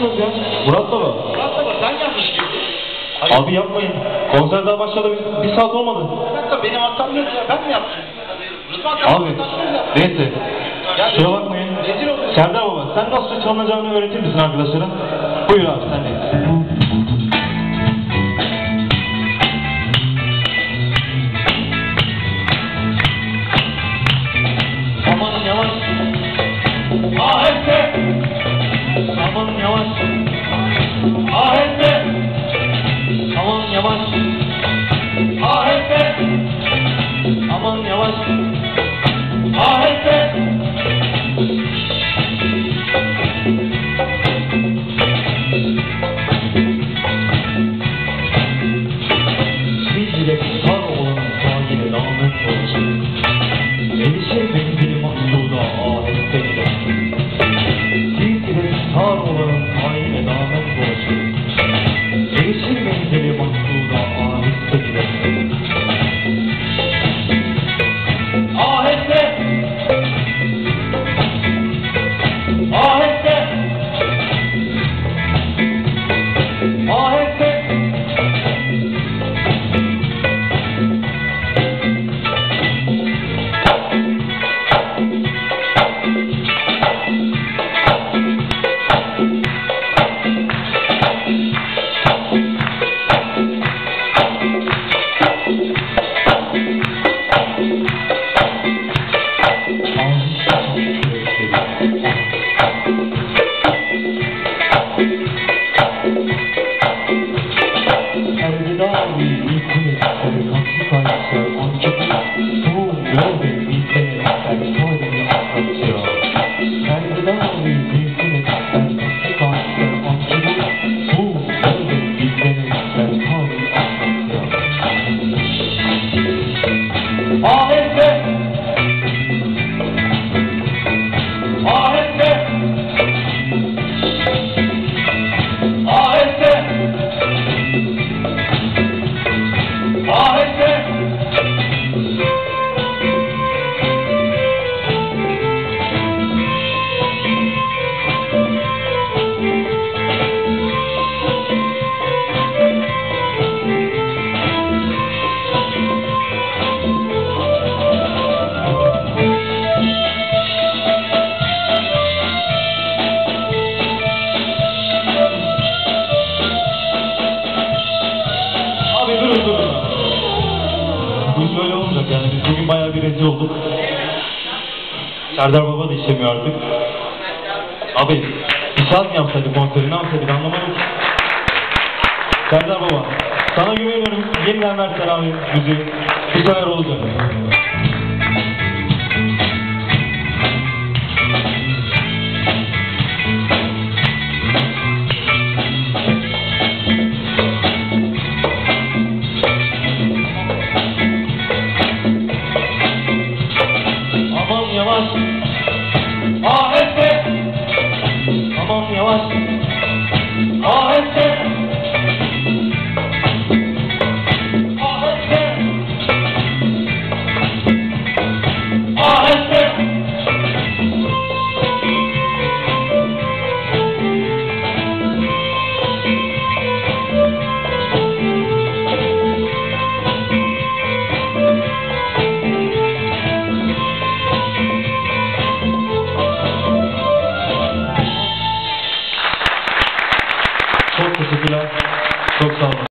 yaptınız ya? Murat Baba. Murat Baba sen yanlış girdin. Abi yapmayın. Konser daha başladı. Bir saat olmadı. Bir dakika benim hatam yok ya. Ben mi yaptım? Rıdvan sen Abi neyse. Kusura bakmayın. Rezil oldun. Serdar Baba sen nasıl çalınacağını öğretir misin arkadaşlara? Buyur abi sen de. Aman yavaş. Aheste. Aman yavaş. Aheste. Aman yavaş. Aheste. Aman yavaş. Aheste. Bizle kar olan sahibi namın olsun. Erişir menzili maksuda aheste gidersin. Bizle kar olan sahibi namın olsun. Erişir menzili maksuda aheste gidersin. Aheste. Aheste. Aheste. Bu böyle olmayacak yani biz bugün bayağı bir rezil olduk. Serdar Baba da istemiyor artık. Abi bir saat mi yapsaydık konseri ne yapsaydık anlamadım. Serdar Baba sana güveniyorum, yeniden versen abi müziği. Bu sefer olacak. Aman yavaş. Aheste. Aman yavaş. Aheste. Aheste. Aheste. Çok teşekkürler. Çok sağ olun.